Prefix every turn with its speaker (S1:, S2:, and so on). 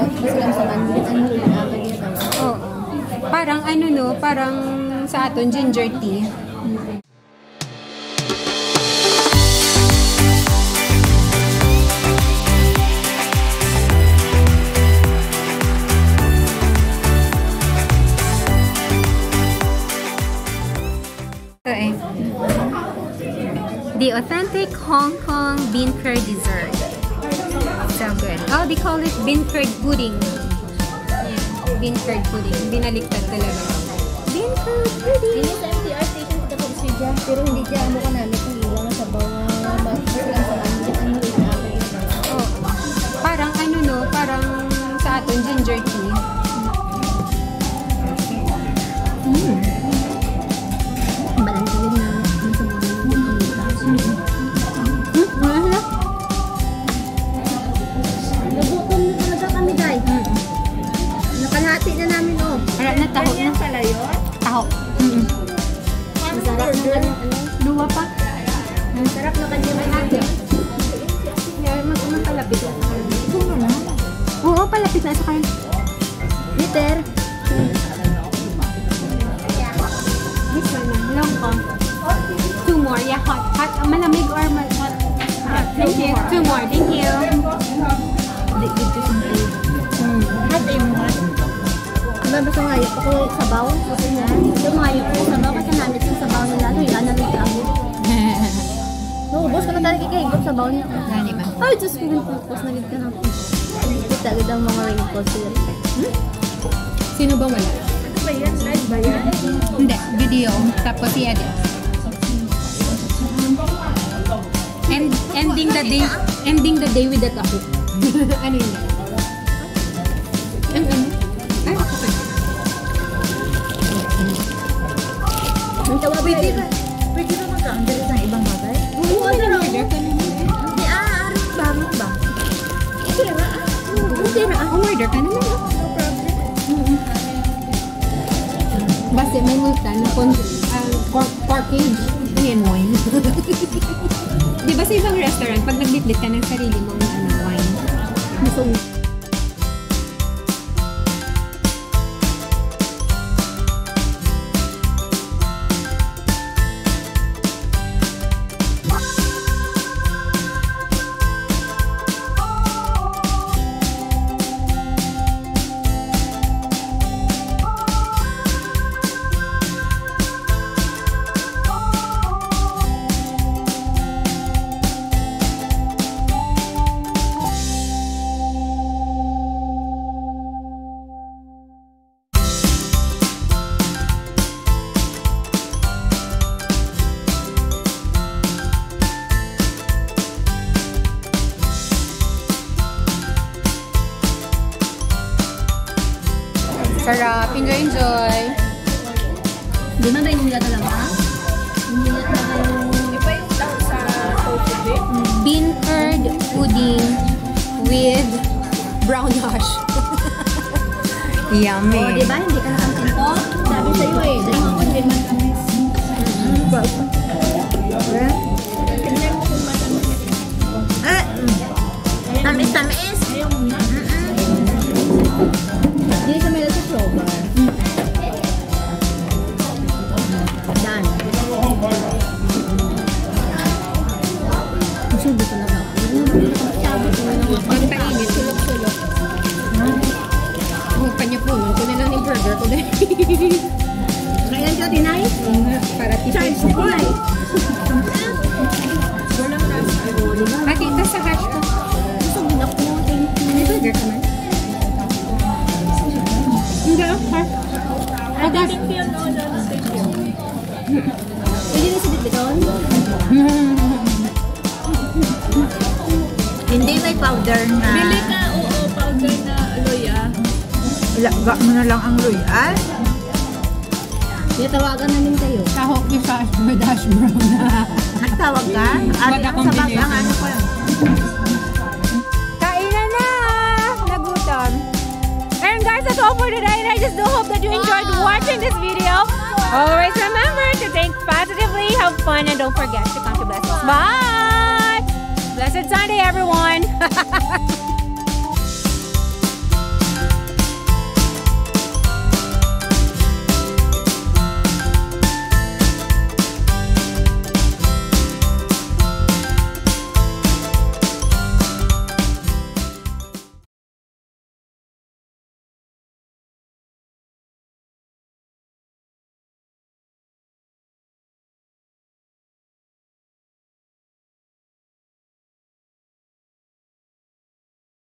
S1: Oo. Parang ano no, parang sa aton ginger tea. The authentic Hong Kong beancurd dessert. So good. Oh, they call it beancurd pudding. Yeah, beancurd pudding. Binaliktad talaga. Beancurd pudding.
S2: Ini sa MTR station sa tapos siya. Pero hindi siya ano ka namin kung ilang sa bawang
S1: oh, parang ano no, parang sa aton ginger tea.
S2: Nakalahati na namin, oh.
S1: Wala na, taho na.
S2: Pala yun?
S1: Taho.
S2: Masarap na ano.
S1: Luwa pa.
S2: Masarap na kanya may hati.
S1: Magpalapit na sa kain. Oo, palapit na sa kain.
S2: Liter.
S1: This one na. Long ko. 2 more. Yeah, hot. Hot. Malamig or hot? Hot. Thank you. 2 more. Thank you.
S2: Hot eh mo. Basta ngayot ako sabaw. Kasi nga, ngayot ko sabaw kasi namit yung sabaw nila. Ano yung anamit ako. Naubos ko na talaga kikaigop sabaw niya.
S1: Gani ba?
S2: Ay, Diyos ko yung pupos. Nagid ka ng pupos. Kita agad ang mga wrinkles sila.
S1: Sino ba wala?
S2: Ano ba yan? Live ba yan?
S1: Hindi. Video. Tapos i-edit. Ending the day with the topic. Ano yun? Ano? Ay, okay.
S2: Pwede ba mag-under ng ibang bagay?
S1: Oo, order ka naman.
S2: Hindi, aarap ba? Ano ba?
S1: Order ka naman.
S2: No problem.
S1: Basta may multa na package. Ayan, wine. Di ba sa ibang restaurant, pag nagbitbit ka ng sarili mong wine, so, sarap. Enjoy.
S2: Di ba may nilat lang ha? Nilat na kayo. Di ba yung tao sa tofu?
S1: Beancurd pudding with brown hash. Yummy.
S2: O, di ba? Hindi ka nakantento? Sabi sa'yo eh. Dahil ako hindi matamis. Tingnan mo kung matamis. Tamis. Ayaw mo na. Hindi sa may sa soba. Done. Masyado ko lang ako.
S1: Pagkainit.
S2: Sulok-sulok.
S1: Huwag pa niya po. Ito na lang yung burger ko dahil.
S2: Ngayon ka, Tinay?
S1: Para
S2: Charge
S1: tipid.
S2: ko ay. Walang rasa.
S1: Makita sa hash ko.
S2: Gusto mo na po. Thank you.
S1: May burger ka man? Hindi ako.
S2: Thank you. Thank you. Pwede na si Bibiton?
S3: Hindi may powder na.
S2: Bili ka, oo, powder na loya.
S3: Ilaga mo na lang ang luyan.
S2: Tawagan namin kayo.
S1: Tahok yung dash brown na.
S3: Nagtawag ka? At
S1: Bada
S3: ang sabag ang ano ko lang.
S1: Kainan na! Nagutom. And guys, that's all for today. And I just do hope that you enjoyed watching this video. Always remember to think positively, have fun, and don't forget to count your blessings. Bye! Blessed Sunday, everyone!